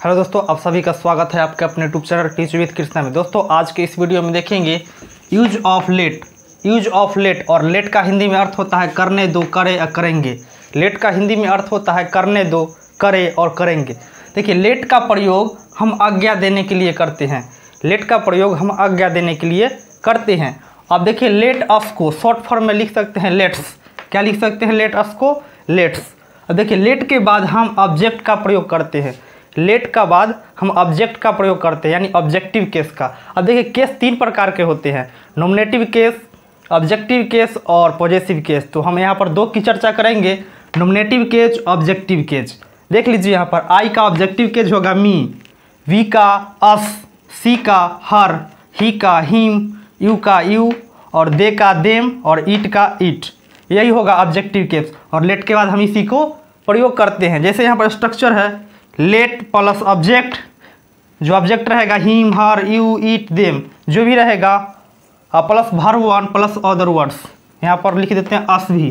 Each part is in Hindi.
हेलो दोस्तों, आप सभी का स्वागत है आपके अपने YouTube channel teach with Krishna में। दोस्तों आज के इस वीडियो में देखेंगे use of let. Use of let, और लेट का हिंदी में अर्थ होता है करने दो, करे या करेंगे। लेट का हिंदी में अर्थ होता है करने दो, करे और करेंगे। देखिए, लेट का प्रयोग हम आज्ञा देने के लिए करते हैं। लेट का प्रयोग हम आज्ञा देने के लिए करते हैं। अब देखिए, लेट अस को शॉर्ट फॉर्म में लिख सकते हैं लेट्स। क्या लिख सकते हैं? लेट अस को लेट्स। अब देखिए, लेट के बाद हम ऑब्जेक्ट का प्रयोग करते हैं। लेट का बाद हम ऑब्जेक्ट का प्रयोग करते हैं, यानी ऑब्जेक्टिव केस का। अब देखिए, केस तीन प्रकार के होते हैं, नॉमिनेटिव केस, ऑब्जेक्टिव केस और पॉजेसिव केस। तो हम यहाँ पर दो की चर्चा करेंगे, नॉमिनेटिव केस, ऑब्जेक्टिव केस। देख लीजिए, यहाँ पर आई का ऑब्जेक्टिव केस होगा मी, वी का अस, सी का हर, ही का हिम, यू का यू, और दे का देम, और ईट का ईट। यही होगा ऑब्जेक्टिव केस। और लेट के बाद हम इसी को प्रयोग करते हैं। जैसे यहाँ पर स्ट्रक्चर है, लेट प्लस ऑब्जेक्ट, जो ऑब्जेक्ट रहेगा him, her, you, it, them, जो भी रहेगा, plus verb one plus other words. यहाँ पर लिख देते हैं अस भी,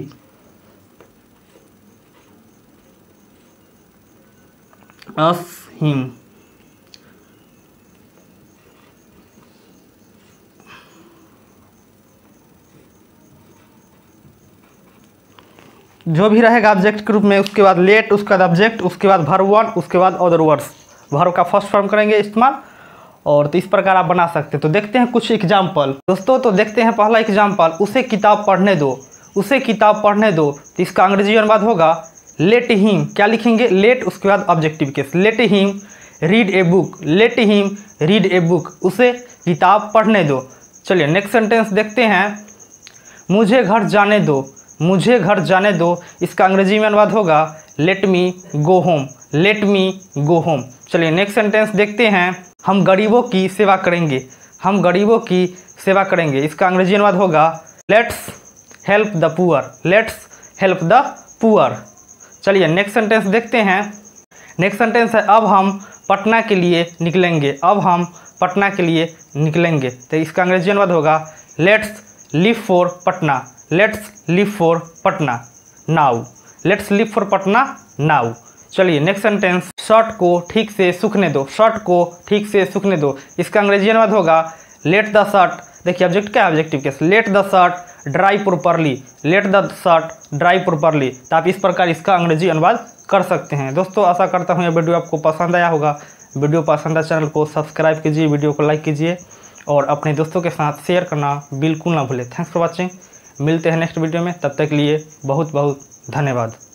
अस, हिम। जो भी रहेगा ऑब्जेक्ट के रूप में, उसके बाद लेट, उसके बाद ऑब्जेक्ट, उसके बाद वर्ब वन, उसके बाद अदर वर्ड्स। वर्ब का फर्स्ट फॉर्म करेंगे इस्तेमाल। और तो इस प्रकार आप बना सकते हैं। तो देखते हैं कुछ एग्जाम्पल दोस्तों। तो देखते हैं पहला एग्जाम्पल, उसे किताब पढ़ने दो। उसे किताब पढ़ने दो, तो इसका अंग्रेजी अनुवाद होगा लेट हिम। क्या लिखेंगे? लेट, उसके बाद objective case, let him read a book. Let him read a book, उसे किताब पढ़ने दो। चलिए नेक्स्ट सेंटेंस देखते हैं, मुझे घर जाने दो। मुझे घर जाने दो, इसका अंग्रेजी में अनुवाद होगा let me go home. Let me go home. चलिए नेक्स्ट सेंटेंस देखते हैं, हम गरीबों की सेवा करेंगे। हम गरीबों की सेवा करेंगे, इसका अंग्रेजी अनुवाद होगा let's help the poor. Let's help the poor. चलिए नेक्स्ट सेंटेंस देखते हैं। नेक्स्ट सेंटेंस है, अब हम पटना के लिए निकलेंगे। अब हम पटना के लिए निकलेंगे, तो इसका अंग्रेजी अनुवाद होगा let's leave for Patna. Let's leave for Patna now. Let's leave for Patna now. चलिए नेक्स्ट सेंटेंस, शर्ट को ठीक से सूखने दो। शर्ट को ठीक से सूखने दो, इसका अंग्रेजी अनुवाद होगा लेट द शर्ट। देखिए ऑब्जेक्ट क्या है? Objective case, let the shirt dry properly. Let the shirt dry properly. तो आप इस प्रकार इसका अंग्रेजी अनुवाद कर सकते हैं। दोस्तों आशा करता हूँ यह वीडियो आपको पसंद आया होगा। वीडियो पसंद आया चैनल को सब्सक्राइब कीजिए, वीडियो को लाइक कीजिए और अपने दोस्तों के साथ शेयर करना बिल्कुल ना भूलें। Thanks for watching. मिलते हैं नेक्स्ट वीडियो में, तब तक के लिए बहुत बहुत धन्यवाद।